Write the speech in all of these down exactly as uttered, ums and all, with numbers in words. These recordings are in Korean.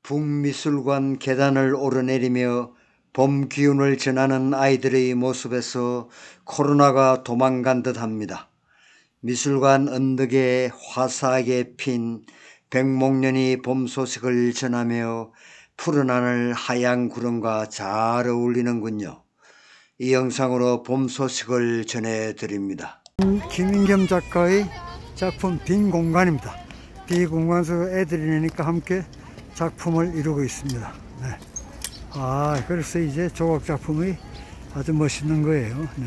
북미술관 계단을 오르내리며 봄 기운을 전하는 아이들의 모습에서 코로나가 도망간 듯합니다. 미술관 언덕에 화사하게 핀 백목련이 봄 소식을 전하며 푸른 하늘 하얀 구름과 잘 어울리는군요. 이 영상으로 봄 소식을 전해드립니다. 김인겸 작가의 작품 빈 공간입니다. 빈 공간에서 애들이니까 함께 작품을 이루고 있습니다. 네. 아, 그래서 이제 조각 작품이 아주 멋있는 거예요. 네.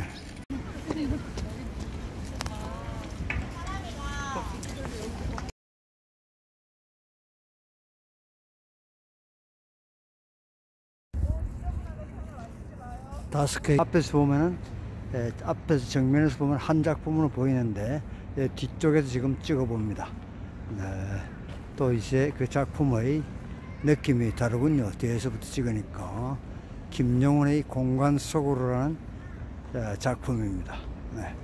다섯 개 앞에서 보면은 예, 앞에서 정면에서 보면 한 작품으로 보이는데 예, 뒤쪽에서 지금 찍어 봅니다. 네. 또 이제 그 작품의 느낌이 다르군요. 뒤에서부터 찍으니까. 김영훈의 공간 속으로라는 예, 작품입니다. 네.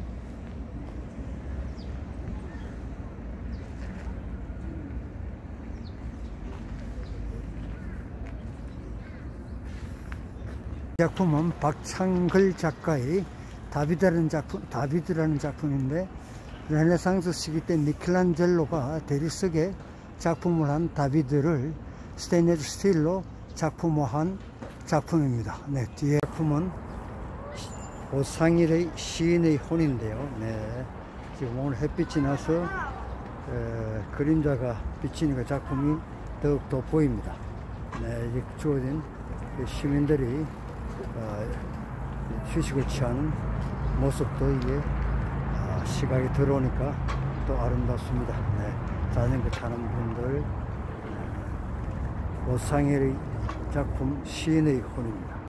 이 작품은 박창글 작가의 다비드라는 작품, 다비드라는 작품인데 르네상스 시기 때 미켈란젤로가 대리석에 작품을 한 다비드를 스테인리스 스틸로 작품화한 작품입니다. 네, 뒤에 작품은 오상일의 시인의 혼인데요. 네, 지금 오늘 햇빛이 나서 에, 그림자가 비치니까 작품이 더욱더 보입니다. 네, 이제 주어진 시민들이 어, 휴식을 취하는 모습도 이게 어, 시각이 들어오니까 또 아름답습니다. 네, 자전거 타는 분들, 어, 오상일의 작품 시인의 혼입니다.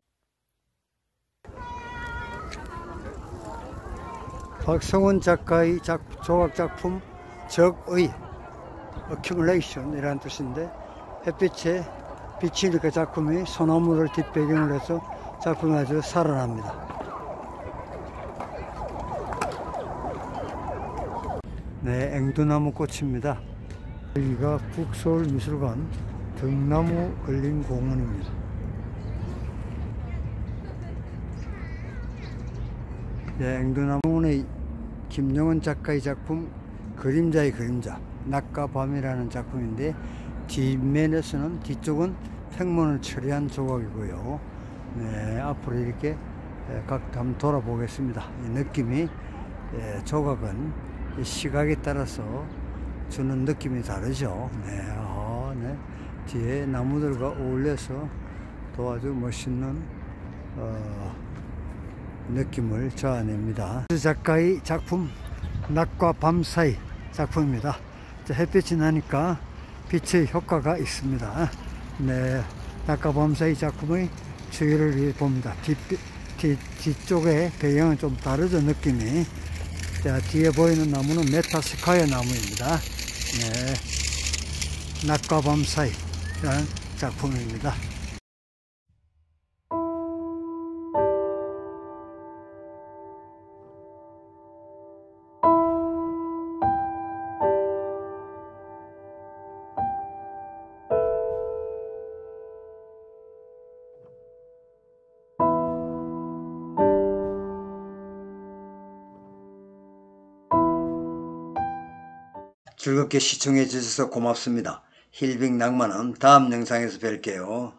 박성원 작가의 작, 조각 작품 적의 accumulation 이라는 뜻인데 햇빛에 비치니까 작품이 소나무를 뒷배경으로 해서 작품이 아주 살아납니다. 네, 앵두나무 꽃입니다. 여기가 북서울미술관 등나무 걸린 공원입니다. 네, 앵두나무의 김영훈 작가의 작품 그림자의 그림자, 낮과 밤이라는 작품인데 뒷면에서는 뒤쪽은 팽문을 처리한 조각이고요. 네, 앞으로 이렇게 각 한번 돌아보겠습니다. 이 느낌이 예, 조각은 시각에 따라서 주는 느낌이 다르죠. 네, 아, 네. 뒤에 나무들과 어울려서 또 아주 멋있는 어, 느낌을 자아냅니다. 작가의 작품 낮과 밤 사이 작품입니다. 햇빛이 나니까 빛의 효과가 있습니다. 네, 낮과 밤 사이 작품의 주의를 봅니다. 뒤, 뒤, 뒤쪽에 배경은 좀 다르죠, 느낌이. 자, 뒤에 보이는 나무는 메타스카이아 나무입니다. 네, 낮과 밤 사이라는 작품입니다. 즐겁게 시청해 주셔서 고맙습니다. 힐빅 낭만은 다음 영상에서 뵐게요.